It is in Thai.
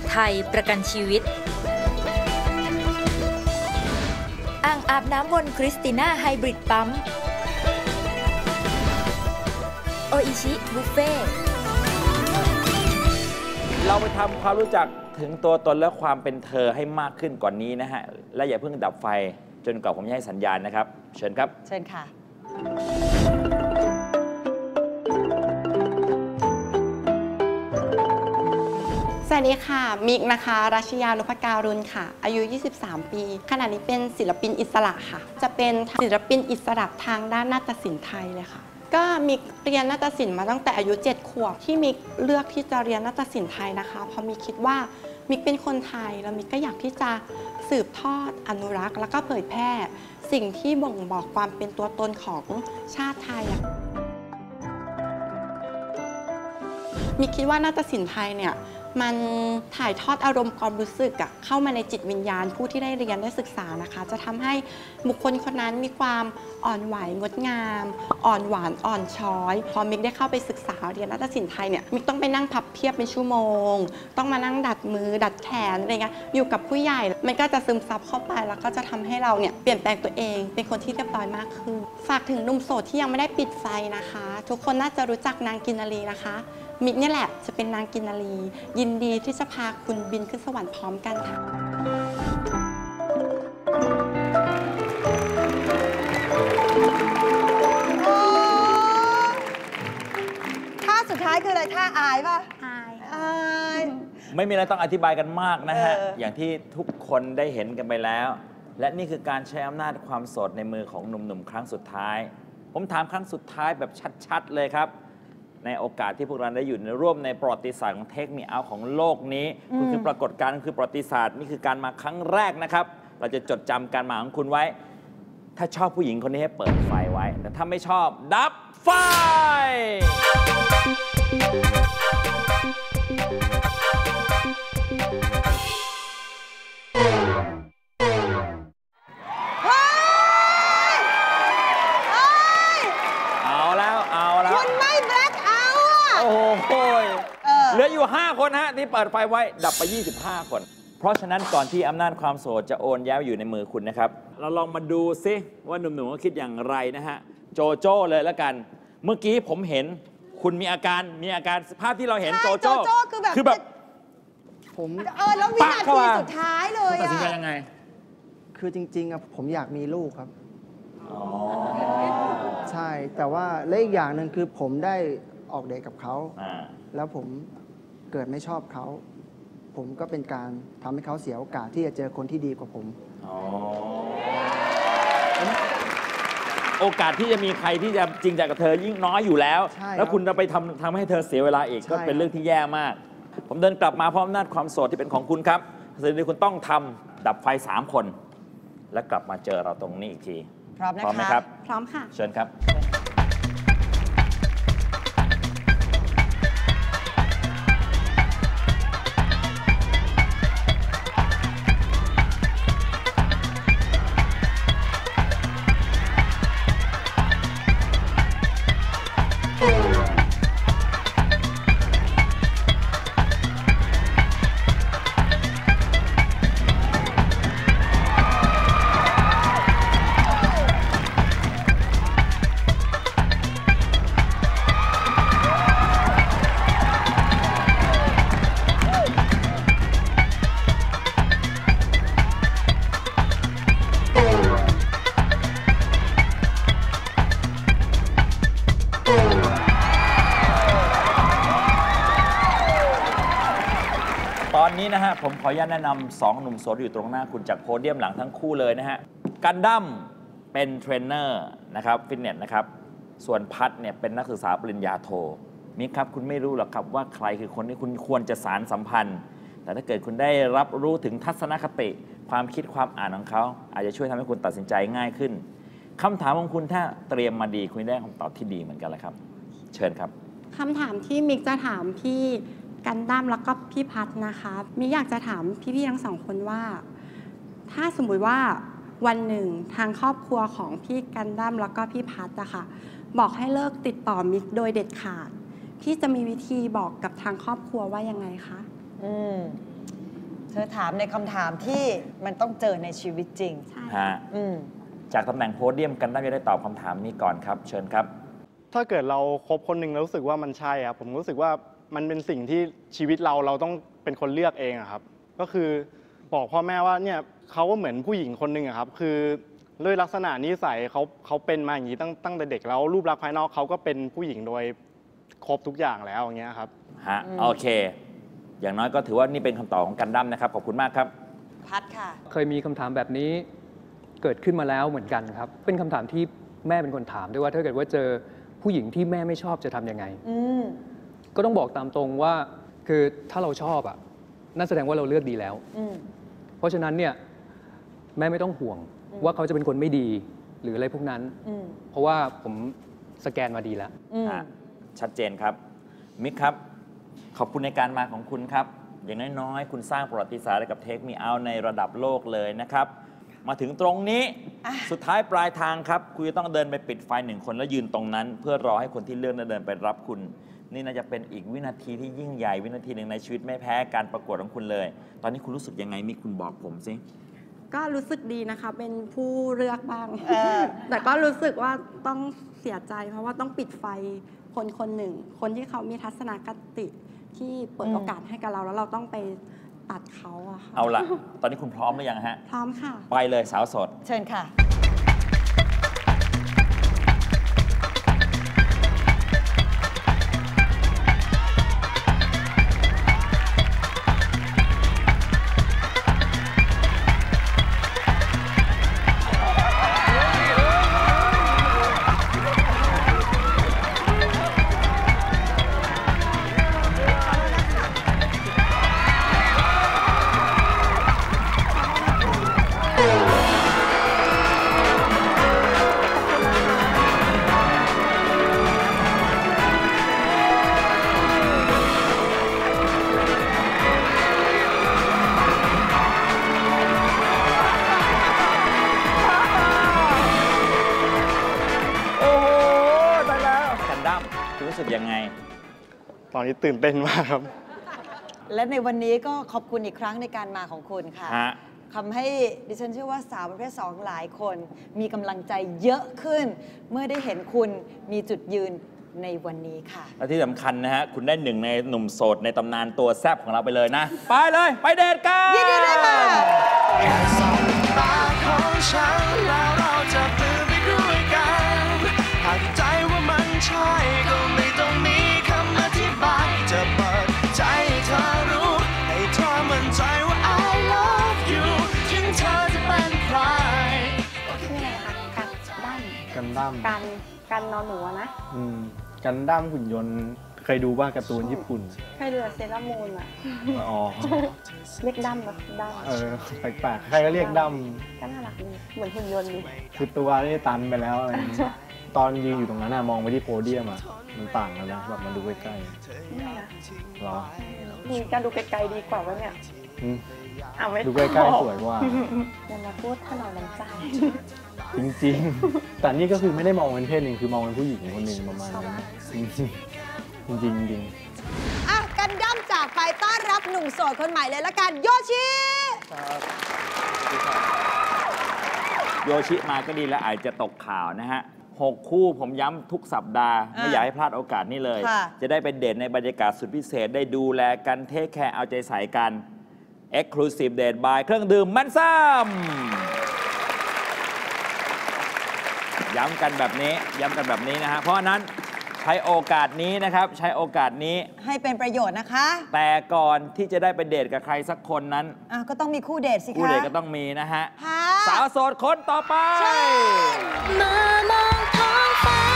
ไทยประกันชีวิตอ่างอาบน้ำวนคริสติน่าไฮบริดปั๊มโออิชิบุฟเฟ่เราไปทำความรู้จักถึงตัวตนและความเป็นเธอให้มากขึ้นกว่านนี้นะฮะและอย่าเพิ่งดับไฟจนกว่าผมจะให้สัญญาณนะครับเชิญครับเชิญค่ะสวัสดีค่ะมิกนะคะรัชยานุภการุณค่ะอายุ23ปีขณะนี้เป็นศิลปินอิสระค่ะจะเป็นศิลปินอิสระทางด้านนาฏศิลป์ไทยเลยค่ะก็มิกเรียนนาฏศิลป์มาตั้งแต่อายุ7ขวบที่มิกเลือกที่จะเรียนนาฏศิลป์ไทยนะคะเพราะมิกคิดว่ามิกเป็นคนไทยแล้วมิกก็อยากที่จะสืบทอดอนุรักษ์แล้วก็เผยแพร่สิ่งที่บ่งบอกความเป็นตัวตนของชาติไทยมิกคิดว่านาฏศิลป์ไทยเนี่ยมันถ่ายทอดอารมณ์ความรู้สึกเข้ามาในจิตวิญญาณผู้ที่ได้เรียนได้ศึกษานะคะจะทำให้บุคคลคนนั้นมีความอ่อนไหวงดงามอ่อนหวานอ่อนช้อยพอมิกได้เข้าไปศึกษาเรียนนาฏศิลป์ไทยเนี่ยมิกต้องไปนั่งพับเพียบเป็นชั่วโมงต้องมานั่งดัดมือดัดแขนอะไรเงี้ยอยู่กับผู้ใหญ่มันก็จะซึมซับเข้าไปแล้วก็จะทำให้เราเนี่ยเปลี่ยนแปลงตัวเองเป็นคนที่เรียบร้อยมากขึ้นฝากถึงหนุ่มโสดที่ยังไม่ได้ปิดไฟนะคะทุกคนน่าจะรู้จักนางกินนารีนะคะมิกเนี่ยแหละจะเป็นนางกินนารียินดีที่จะพาคุณบินขึ้นสวรรค์พร้อมกันค่ะท่าสุดท้ายคืออะไรท่าอายป่ะอายไม่มีอะไรต้องอธิบายกันมากนะฮะอย่างที่ทุกคนได้เห็นกันไปแล้วและนี่คือการใช้อำนาจความโสดในมือของหนุ่มๆครั้งสุดท้ายผมถามครั้งสุดท้ายแบบชัดๆเลยครับในโอกาสที่พวกเราได้อยู่ในร่วมในประวัติศาสตร์ของเทคมีเอาของโลกนี้คุณคือปรากฏการณ์คือประวัติศาสตร์นี่คือการมาครั้งแรกนะครับเราจะจดจำการมาของคุณไว้ถ้าชอบผู้หญิงคนนี้ให้เปิดไฟไว้แต่ถ้าไม่ชอบดับไฟเหลืออยู่5คนฮะที่เปิดไฟไว้ดับไป25คนเพราะฉะนั้นก่อนที่อำนาจความโสดจะโอนย้ายอยู่ในมือคุณนะครับเราลองมาดูซิว่าหนุ่มๆเขาคิดอย่างไรนะฮะโจโจ้เลยแล้วกันเมื่อกี้ผมเห็นคุณมีอาการภาพที่เราเห็นโจโจ้คือแบบผมแล้ววินาทีสุดท้ายเลยตัดสินใจยังไงคือจริงๆผมอยากมีลูกครับใช่แต่ว่าและอีกอย่างหนึ่งคือผมได้ออกเดทกับเขาแล้วผมเกิดไม่ชอบเขาผมก็เป็นการทำให้เขาเสียโอกาสที่จะเจอคนที่ดีกว่าผมโอกาสที่จะมีใครที่จะจริงใจกับเธอยิ่งน้อยอยู่แล้วแล้วคุณจะไปทำให้เธอเสียเวลาอีกก็เป็นเรื่องที่แย่มากผมเดินกลับมาพร้อมอำนาจความโสดที่เป็นของคุณครับสิ่งที่คุณต้องทำดับไฟ3คนและกลับมาเจอเราตรงนี้อีกทีพร้อมไหมครับพร้อมค่ะเชิญครับตอนนี้นะฮะผมขออนุญาตแนะนำ2หนุ่มโสดอยู่ตรงหน้าคุณจากโพเดียมหลังทั้งคู่เลยนะฮะกันดั้มเป็นเทรนเนอร์นะครับฟิตเนสนะครับส่วนพัดเนี่ยเป็นนักศึกษาปริญญาโทมิกครับคุณไม่รู้หรอกครับว่าใครคือคนที่คุณควรจะสานสัมพันธ์แต่ถ้าเกิดคุณได้รับรู้ถึงทัศนคติความคิดความอ่านของเขาอาจจะช่วยทำให้คุณตัดสินใจง่ายขึ้นคำถามของคุณถ้าเตรียมมาดีคุณได้คำตอบที่ดีเหมือนกันเลยครับเชิญครับคำถามที่มิกจะถามพี่กันดั้มแล้วก็พี่พัดนะคะมิกอยากจะถามพี่ๆทั้ง2คนว่าถ้าสมมุติว่าวันหนึ่งทางครอบครัวของพี่กันดั้มแล้วก็พี่พัดอะค่ะบอกให้เลิกติดต่อมิกโดยเด็ดขาดพี่จะมีวิธีบอกกับทางครอบครัวว่ายังไงคะเธอถามในคำถามที่มันต้องเจอในชีวิตจริงฮะจากตำแหน่งโพเดียมกันดั้มจะได้ตอบคำถามนี้ก่อนครับ เชิญครับถ้าเกิดเราคบคนหนึ่งแล้วรู้สึกว่ามันใช่ครับผมรู้สึกว่ามันเป็นสิ่งที่ชีวิตเราต้องเป็นคนเลือกเองอะครับก็คือบอกพ่อแม่ว่าเนี่ยเขาก็เหมือนผู้หญิงคนหนึ่งอะครับคือด้วยลักษณะนิสัยเขาเป็นมาอย่างนี้ตั้งแต่เด็กแล้วรูปลักษณ์ภายนอกเขาก็เป็นผู้หญิงโดยครบทุกอย่างแล้วอย่างเงี้ยครับฮะโอเค อย่างน้อยก็ถือว่านี่เป็นคำตอบของกันดั้มนะครับขอบคุณมากครับพัดค่ะเคยมีคำถามแบบนี้เกิดขึ้นมาแล้วเหมือนกันครับเป็นคำถามที่แม่เป็นคนถามด้วยว่าถ้าเกิดว่าเจอผู้หญิงที่แม่ไม่ชอบจะทำยังไงก็ต้องบอกตามตรงว่าคือถ้าเราชอบอ่ะนั่นแสดงว่าเราเลือกดีแล้วเพราะฉะนั้นเนี่ยแม่ไม่ต้องห่วงว่าเขาจะเป็นคนไม่ดีหรืออะไรพวกนั้นเพราะว่าผมสแกนมาดีแล้วชัดเจนครับมิกครับขอบคุณในการมาของคุณครับอย่างน้อยๆคุณสร้างประวัติศาสตร์ให้กับเทคมีเอาในระดับโลกเลยนะครับมาถึงตรงนี้สุดท้ายปลายทางครับคุณจะต้องเดินไปปิดไฟ1 คนแล้วยืนตรงนั้นเพื่อรอให้คนที่เลือกเดินไปรับคุณนี่น่าจะเป็นอีกวินาทีที่ยิ่งใหญ่วินาทีหนึ่งในชีวิตไม่แพ้การประกวดของคุณเลยตอนนี้คุณรู้สึกยังไงมิกคุณบอกผมสิก็รู้สึกดีนะคะเป็นผู้เลือกบ้างแต่ก็รู้สึกว่าต้องเสียใจเพราะว่าต้องปิดไฟคนหนึ่งคนที่เขามีทัศนคติที่เปิดโอกาสให้กับเราแล้วเราต้องไปตัดเขาอะค่ะเอาละตอนนี้คุณพร้อมหรือยังฮะพร้อมค่ะไปเลยสาวโสดเชิญค่ะยังไงตอนนี้ตื่นเต้นมากครับและในวันนี้ก็ขอบคุณอีกครั้งในการมาของคุณค่ะทำให้ดิฉันเชื่อว่าสาวประเภท2หลายคนมีกำลังใจเยอะขึ้นเมื่อได้เห็นคุณมีจุดยืนในวันนี้ค่ะและที่สำคัญนะฮะคุณได้1 ในหนุ่มโสดในตำนานตัวแซ่บของเราไปเลยนะไปเลยไปเดทกันยินดีด้วยค่ะแค่สองตาของฉันแล้วเราจะตื่นไปด้วยกันหากใจว่ามันใช่ก็ไม่ต้องมีคำอธิบายจะเปิดใจให้เธอรู้ให้เธอมั่นใจว่า I love you ถึงเธอจะเป็นใครชื่ออะไรคะกันดั้มกันนอนหนูนะกันดั้มหุ่นยนต์เคยดูบ้างการ์ตูนญี่ปุ่นเคยดูเซรามูนอ่ะอ๋อเรียกดั้มแบบดั้มแปลกๆใครก็เรียกดั้มก็น่ารักดีเหมือนหุ่นยนต์ดีคือตัวนี่ตันไปแล้วอะไรอย่างนี้ตอนยืนอยู่ตรงนั้นมองไปที่โพเดียมมันต่างกันนะแบบมันดูใกล้ๆนี่นะหรอมีการดูไกลๆดีกว่าวะเนี่ยดูใกล้ๆสวยกว่าอย่ามาพูดถนอมน้ำใจจริงๆแต่นี่ก็คือไม่ได้มองเป็นเพศหนึ่งคือมองเป็นผู้หญิงคนหนึ่งประมาณนั้นจริงกันดั้มจากไปต้อนรับหนุ่มโสดคนใหม่เลยละกันโยชิโยชิมาก็ดีแล้วอาจจะตกข่าวนะฮะ6 คู่ผมย้ำทุกสัปดาห์ไม่อยากให้พลาดโอกาสนี้เลยจะได้เป็นเดทในบรรยากาศสุดพิเศษได้ดูแลกันเทคแคร์เอาใจใส่กัน Exclusive Date by เครื่องดื่มมันซ้ำย้ำกันแบบนี้นะฮะเพราะฉะนั้นใช้โอกาสนี้นะครับใช้โอกาสนี้ให้เป็นประโยชน์นะคะแต่ก่อนที่จะได้ไปเดทกับใครสักคนนั้นก็ต้องมีคู่เดทสิคะคู่เดทก็ต้องมีนะฮะสาวโสดคนต่อไปมามองท้องฟ้า